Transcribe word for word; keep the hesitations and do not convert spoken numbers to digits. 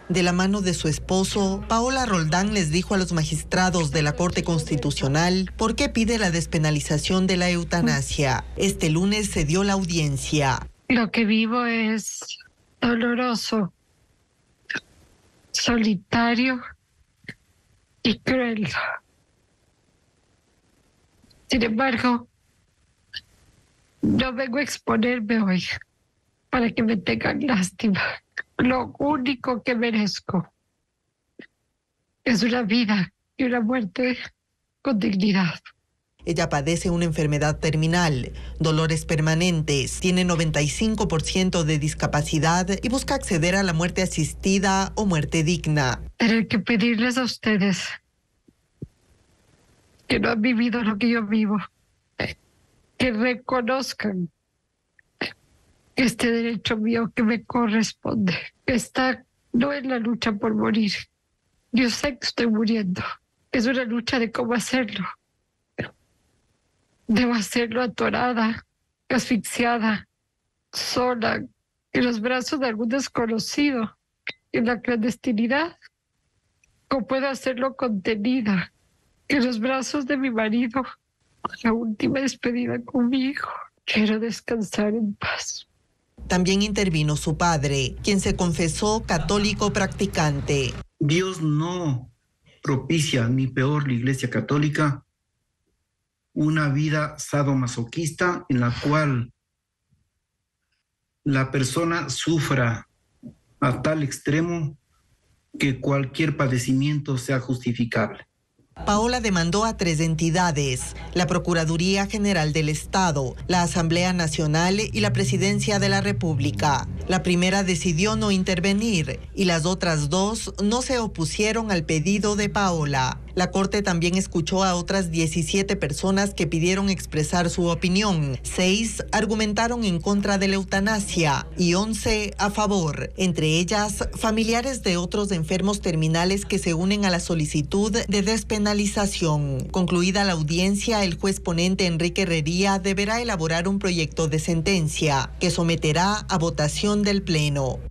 De la mano de su esposo, Paola Roldán les dijo a los magistrados de la Corte Constitucional por qué pide la despenalización de la eutanasia. Este lunes se dio la audiencia. Lo que vivo es doloroso, solitario y cruel. Sin embargo, no vengo a exponerme hoy para que me tengan lástima. Lo único que merezco es una vida y una muerte con dignidad. Ella padece una enfermedad terminal, dolores permanentes, tiene noventa y cinco por ciento de discapacidad y busca acceder a la muerte asistida o muerte digna. Tener que pedirles a ustedes que no han vivido lo que yo vivo, que reconozcan este derecho mío que me corresponde, que está no en la lucha por morir. Yo sé que estoy muriendo. Es una lucha de cómo hacerlo. Debo hacerlo atorada, asfixiada, sola, en los brazos de algún desconocido, en la clandestinidad. ¿Cómo puedo hacerlo contenida? En los brazos de mi marido, la última despedida con mi hijo. Quiero descansar en paz. También intervino su padre, quien se confesó católico practicante. Dios no propicia, ni peor la Iglesia Católica, una vida sadomasoquista en la cual la persona sufra a tal extremo que cualquier padecimiento sea justificable. Paola demandó a tres entidades, la Procuraduría General del Estado, la Asamblea Nacional y la Presidencia de la República. La primera decidió no intervenir y las otras dos no se opusieron al pedido de Paola. La Corte también escuchó a otras diecisiete personas que pidieron expresar su opinión. Seis argumentaron en contra de la eutanasia y once a favor, entre ellas familiares de otros enfermos terminales que se unen a la solicitud de despenalización. Concluida la audiencia, el juez ponente Enrique Herrería deberá elaborar un proyecto de sentencia que someterá a votación del Pleno.